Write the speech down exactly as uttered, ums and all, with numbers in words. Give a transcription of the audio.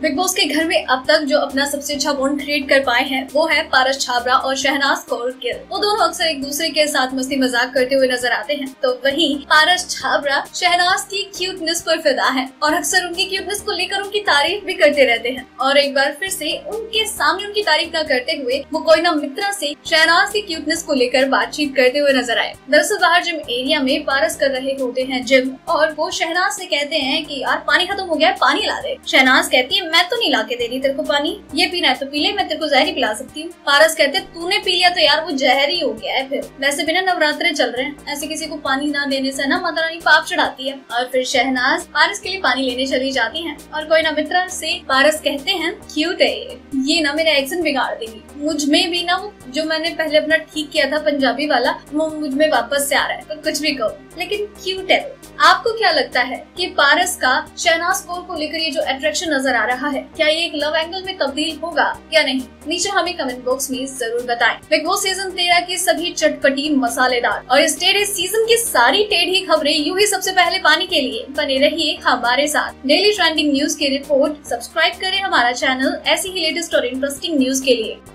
Big boss के घर में अब तक जो अपना सबसे अच्छा बॉन्ड क्रिएट कर पाए हैं वो है पारस छाबड़ा और शहनाज कौर गिल। वो दोनों अक्सर एक दूसरे के साथ मस्ती मजाक करते हुए नजर आते हैं। तो वहीं पारस छाबड़ा शहनाज की क्यूटनेस पर फिदा है और अक्सर उनकी क्यूटनेस को लेकर उनकी तारीफ भी करते रहते हैं। और एक बार फिर से उनके सामने उनकी तारीफ न करते हुए वो कोयना मित्रा से शहनाज की क्यूटनेस को लेकर बातचीत करते हुए नजर आए। दरअसल बाहर जिम एरिया में पारस कर रहे होते हैं जिम और वो शहनाज से कहते हैं कि यार पानी खत्म हो गया है, पानी ला दे। शहनाज कहती है मैं तो नहीं ला के दे रही तेरे को पानी, ये पीना है तो पी ले, मैं तेरे को जहर ही पिला सकती हूँ। पारस कहते तूने पी लिया तो यार वो जहर ही हो गया है। फिर वैसे भी ना नवरात्रे चल रहे हैं, ऐसे किसी को पानी ना देने से ना माता रानी पाप चढ़ाती है। और फिर शहनाज पारस के लिए पानी लेने चली जाती है और कोई ना मित्रा से पारस कहते हैं क्यूट है ये ये ना मेरा एक्सेंट बिगाड़ देगी, मुझ में भी ना वो जो मैंने पहले अपना ठीक किया था पंजाबी वाला वो मुझ में वापस से आ रहा है, तो कुछ भी कहो लेकिन क्यूट है। आपको क्या लगता है कि पारस का शहनाज कौर को लेकर ये जो अट्रैक्शन नजर आ रहा है, क्या ये एक लव एंगल में तब्दील होगा या नहीं? नीचे हमें कमेंट बॉक्स में जरूर बताएं। बिग बॉस सीजन तेरह की सभी चटपटी मसालेदार और इस टेढ़े सीजन की सारी टेढ़ी खबरें यूं ही सबसे पहले पाने के लिए बने रहिए हमारे साथ। डेली ट्रेंडिंग न्यूज की रिपोर्ट सब्सक्राइब करें हमारा चैनल ऐसी ही लेटेस्ट और इंटरेस्टिंग न्यूज के लिए।